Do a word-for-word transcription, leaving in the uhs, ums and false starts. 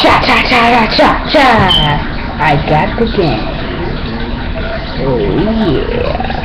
Cha cha cha cha cha! I got the game. Oh yeah.